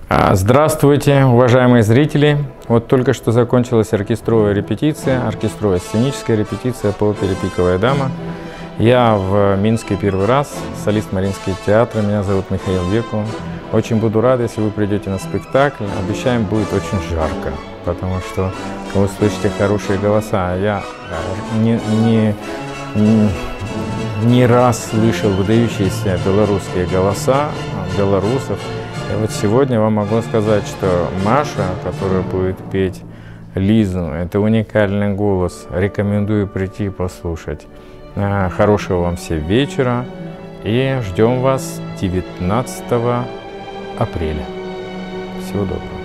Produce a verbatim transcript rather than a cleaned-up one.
Здравствуйте, уважаемые зрители! Вот только что закончилась оркестровая репетиция, оркестровая сценическая репетиция по опере «Пиковая дама». Я в Минске первый раз, солист Мариинского театра, меня зовут Михаил Беков. Очень буду рад, если вы придете на спектакль. Обещаем, будет очень жарко, потому что вы слышите хорошие голоса. Я не, не, не, не раз слышал выдающиеся белорусские голоса белорусов. И вот сегодня вам могу сказать, что Маша, которая будет петь Лизу, это уникальный голос. Рекомендую прийти послушать. Хорошего вам всем вечера и ждем вас девятнадцатого апреля. Всего доброго.